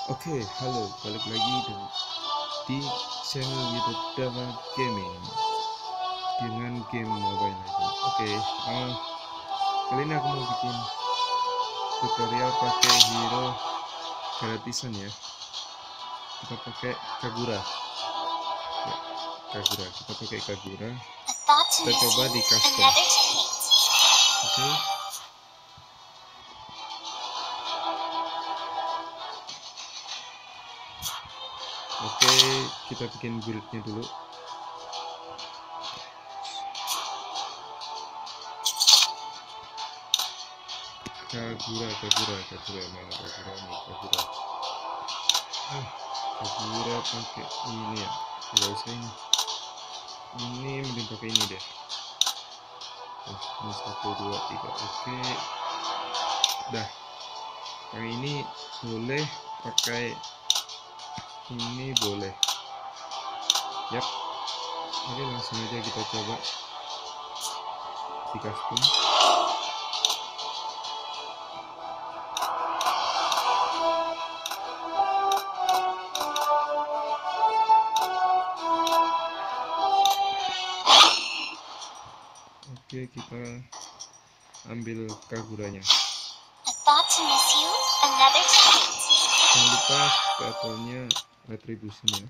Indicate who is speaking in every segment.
Speaker 1: Oke, halo, balik lagi di channel YouTube Dava Gaming dengan game Mobile Legends. Oke, kali ini aku mau bikin tutorial pakai hero gratisan ya. Kita pakai Kagura. Ya, Kagura. Kita pakai Kagura. Kita coba di custom. Oke. Oke, kita bikin build-nya dulu. Kagura mana Kagura nih? Kagura pakai ini ya, nggak usah ini mending pakai ini deh. Ini 1, 2, 3. Oke, dah. Yang ini boleh pakai ini, boleh. Yap. Oke, langsung aja kita coba di custom. Oke, kita ambil Kaguranya. Jangan lupa battle-nya retribution ya.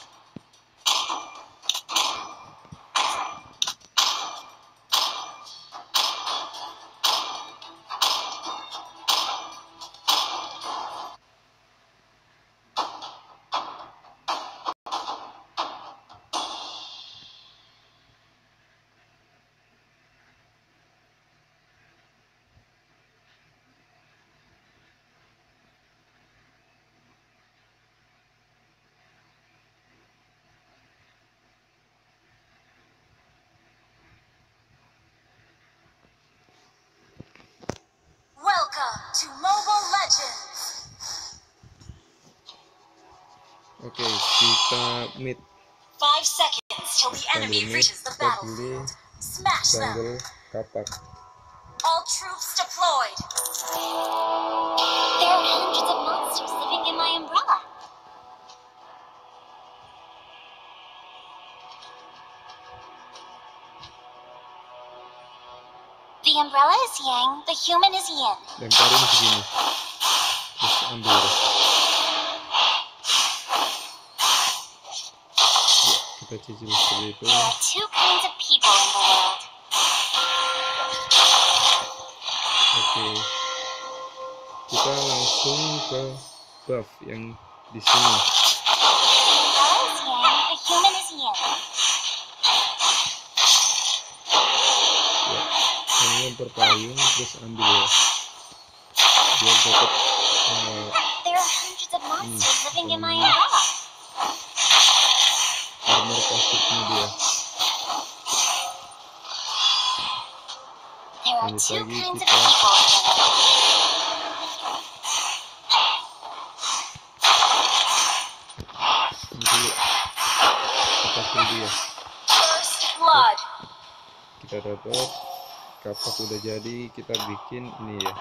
Speaker 2: To Mobile Legends.
Speaker 1: Oke, kita mid.
Speaker 2: 5 seconds till the enemy reaches the battlefield. Smash them.
Speaker 1: Jungle kapak.
Speaker 2: All troops deployed. There are hundreds of monsters living in my umbrella. The umbrella is yang, the human is yin.
Speaker 1: Lemparin segini. Terus ambil deh. Ya, kita cicil seperti itu.
Speaker 2: There are two kinds of people in the world.
Speaker 1: Oke. Kita langsung ke buff yang di sini.
Speaker 2: The umbrella is yang, the human is yin.
Speaker 1: Ini berpayung, terus ambil ya. Biar dapat
Speaker 2: There are hundreds of monsters living in my umbrella.
Speaker 1: armor pasifnya dia.
Speaker 2: There are
Speaker 1: Lanjut
Speaker 2: two
Speaker 1: lagi
Speaker 2: kinds of
Speaker 1: kita
Speaker 2: people in the world.
Speaker 1: dulu. Kita kill dia.
Speaker 2: First blood.
Speaker 1: Kita dapat kapak udah jadi, kita bikin ini ya.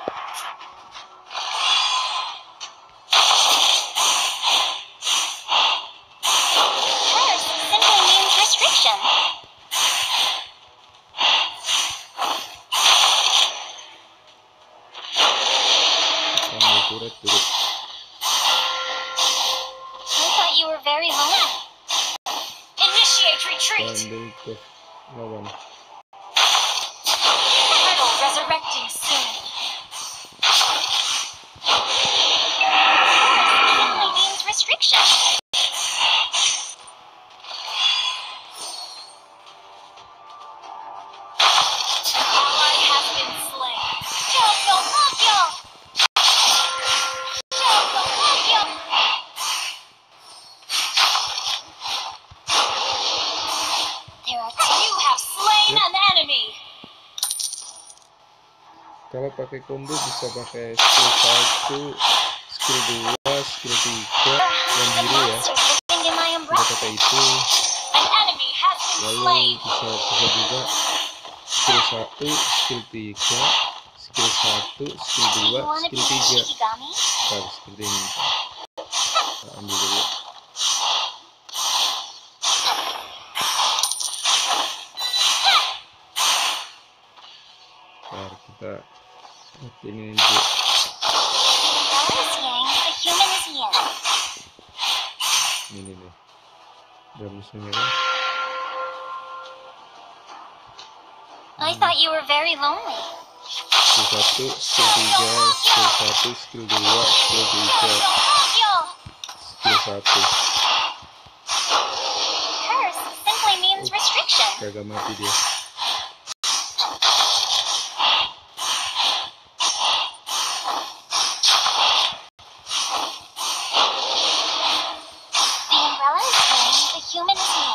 Speaker 2: Curse simply means restriction.
Speaker 1: Kita ambil turret dulu.
Speaker 2: I thought you were very lonely. Initiate retreat.
Speaker 1: Kita ambil ke lawan.
Speaker 2: Turtle resurrecting soon. Simply means restriction. An ally has been slain. Chocomobile. Chocomobile. There are two. You have slain an enemy.
Speaker 1: Kalau pakai combo bisa pakai skill 1, skill 2, skill 3 yang biru ya.
Speaker 2: Living in my
Speaker 1: Kita
Speaker 2: umbrella.
Speaker 1: pakai itu.
Speaker 2: An enemy has been
Speaker 1: Lalu
Speaker 2: slain.
Speaker 1: bisa juga skill 1, skill 3, skill 1, skill 2,
Speaker 2: You wanna
Speaker 1: skill
Speaker 2: be
Speaker 1: 3.
Speaker 2: Shikigami?
Speaker 1: Nah, seperti ini. ambil dulu. Ntar kita optimin dulu. Ini nih, udah musuhnya kan?
Speaker 2: I thought you were very lonely.
Speaker 1: Skill 1, skill 3, skill 1, skill 2, skill 3, skill 1.
Speaker 2: Curse simply means restriction.
Speaker 1: Kagak mati dia.
Speaker 2: The umbrella is saying the human is near.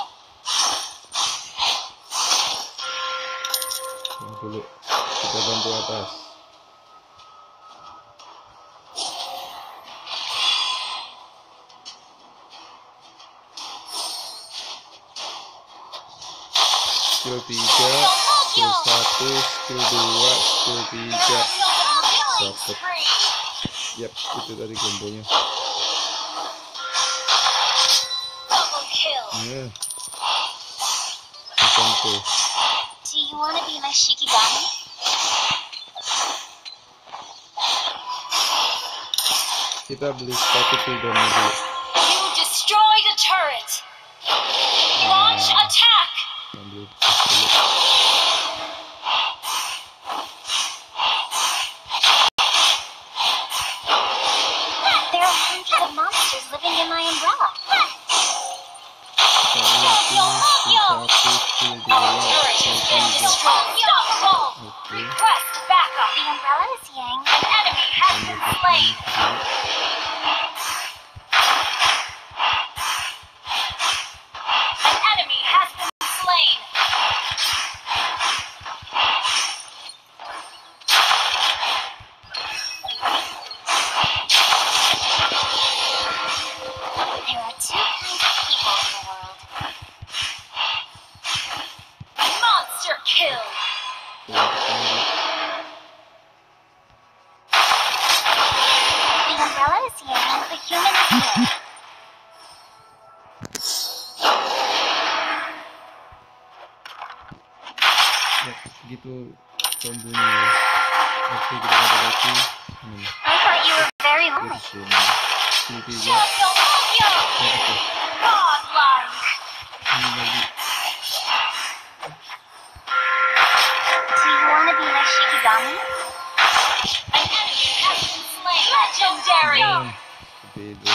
Speaker 1: Yang dulu kita bantu atas. Skill 3, skill 1, skill 2, skill 3. Dapet. Yap, itu tadi kombonya.
Speaker 2: Double kill.
Speaker 1: Nah, macam tuh.
Speaker 2: Do you want to be my Shikigami?
Speaker 1: Kita beli sepatu cooldown dulu.
Speaker 2: You destroyed a turret. Launch attack.
Speaker 1: Ambil tas dulu.
Speaker 2: There are hundreds of monsters living in my umbrella.
Speaker 1: Kita ulti, skill 1, skill 2,
Speaker 2: Turret
Speaker 1: skill
Speaker 2: has been
Speaker 1: 3.
Speaker 2: destroyed. Unstoppable.
Speaker 1: Oke.
Speaker 2: Request backup. The umbrella is yang. An enemy has
Speaker 1: Ambil
Speaker 2: been
Speaker 1: tas
Speaker 2: slain.
Speaker 1: dulu.
Speaker 2: An enemy has been slain. There are two kinds of people in the world. Monster kill. The umbrella is yang. The human is near.
Speaker 1: Ya, gitu kombonya ya. Oke, kita dapat lagi.
Speaker 2: I thought you were very
Speaker 1: Dari
Speaker 2: lonely.
Speaker 1: sini. Skill 3.
Speaker 2: Godlike.
Speaker 1: Ini lagi.
Speaker 2: Do you want to be my Shikigami? An enemy has been slain. Legendary.
Speaker 1: Nah, beda.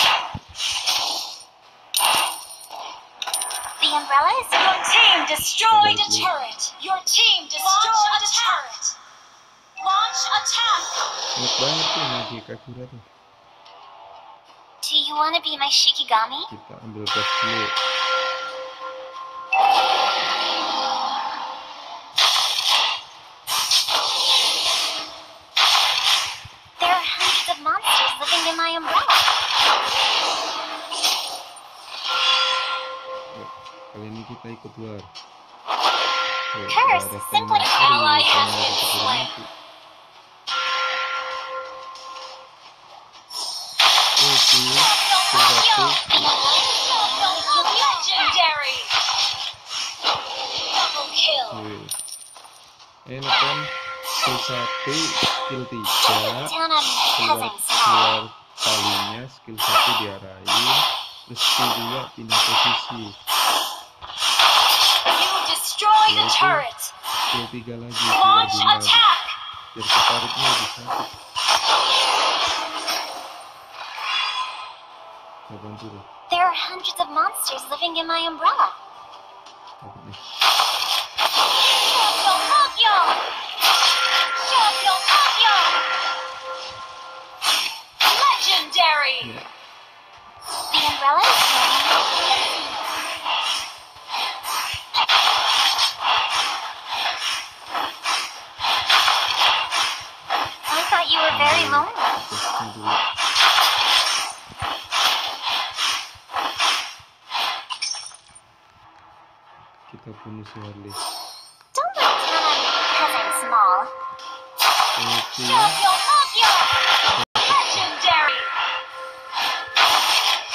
Speaker 2: The umbrella is your team destroyed a turret. Your team destroyed a turret. Launch attack.
Speaker 1: Enak banget tuh Magi Kagura tuh.
Speaker 2: Do you want to be my Shikigami?
Speaker 1: Kita ambil gas dulu.
Speaker 2: There are hundreds of monsters living in my umbrella.
Speaker 1: Ya, kali ini kita ikut luar. Tuh,
Speaker 2: Curse,
Speaker 1: ada
Speaker 2: simply
Speaker 1: tembak. Aduh,
Speaker 2: ally has
Speaker 1: tembak
Speaker 2: been
Speaker 1: itu keburu
Speaker 2: slain.
Speaker 1: mati. Ulti, skill 1.
Speaker 2: Legendary. Double kill.
Speaker 1: Wih. Enak kan? Skill 1, skill 3.
Speaker 2: Down on
Speaker 1: Keluar,
Speaker 2: peasants small.
Speaker 1: keluar talinya, skill 1 diarahin. Terus skill 2 pindah posisi.
Speaker 2: You destroyed a turret.
Speaker 1: Skill 3 lagi keluar
Speaker 2: Launch
Speaker 1: bunda.
Speaker 2: attack.
Speaker 1: Biar ketariknya lebih sakit. Kita bantu deh.
Speaker 2: There are hundreds of monsters living in my umbrella.
Speaker 1: Dapat nih.
Speaker 2: Legendary.
Speaker 1: Ya,
Speaker 2: The umbrella is I thought you were very lonely.
Speaker 1: tesnya dulu. Kita bunuh si Harley.
Speaker 2: Don't look down on peasants small.
Speaker 1: Ulti,
Speaker 2: Legendary.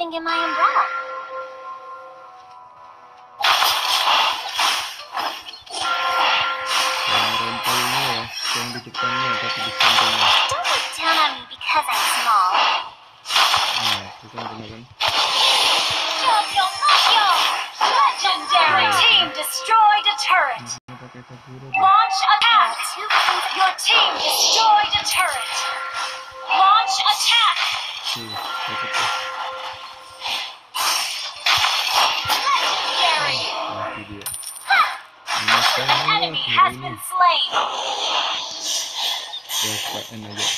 Speaker 2: living in my umbrella.
Speaker 1: Rempelnya ya, yang di depannya tapi di sampingnya.
Speaker 2: Don't look down on me because I'm small.
Speaker 1: Nah, itu kan benar kan?
Speaker 2: Legendary team destroyed a turret.
Speaker 1: Ini pakai Kagura deh.
Speaker 2: Launch attack. Your team destroyed a turret. Launch attack.
Speaker 1: Dapat ya.
Speaker 2: Legendary.
Speaker 1: Mati dia.
Speaker 2: An enemy has
Speaker 1: Ini
Speaker 2: been slain.
Speaker 1: KN aja.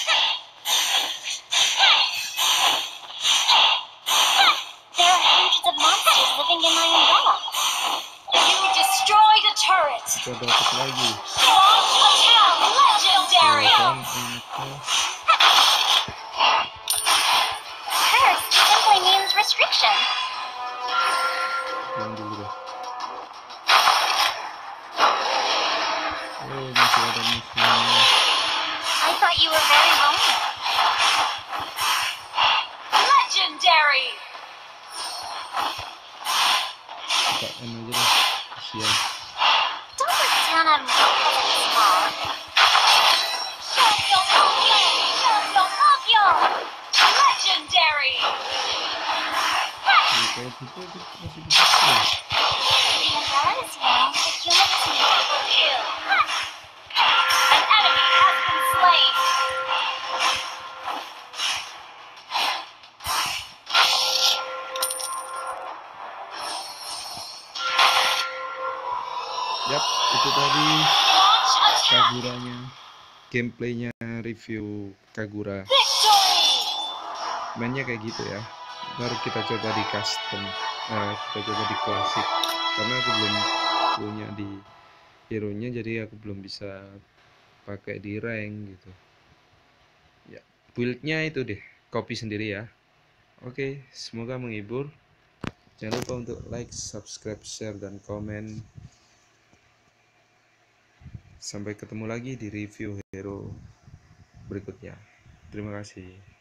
Speaker 2: There are hundreds of monsters living in my umbrella. You destroyed a turret.
Speaker 1: Kita dapat lagi.
Speaker 2: Launch attack. Legendary.
Speaker 1: Kan enaknya.
Speaker 2: Curse simply means restriction.
Speaker 1: Pulang dulu deh. Oh, masih ada musuhnya.
Speaker 2: I thought you were very lonely. Legendary.
Speaker 1: KN aja deh. Kasian.
Speaker 2: Don't look down on me because I'm small. Legendary.
Speaker 1: Ini kayak gitu masih bisa sih.
Speaker 2: The umbrella is young, the human is new. Kill. An enemy has been slain.
Speaker 1: Yap, itu tadi
Speaker 2: Launch attack.
Speaker 1: Kaguranya, gameplaynya review Kagura.
Speaker 2: Victory.
Speaker 1: Mainnya kayak gitu ya. Baru kita coba di custom, kita coba di klasik. Karena aku belum punya di hero nya, jadi aku belum bisa pakai di rank gitu. Ya, buildnya itu deh, copy sendiri ya. Oke, semoga menghibur. Jangan lupa untuk like, subscribe, share, dan komen. Sampai ketemu lagi di review hero berikutnya. Terima kasih.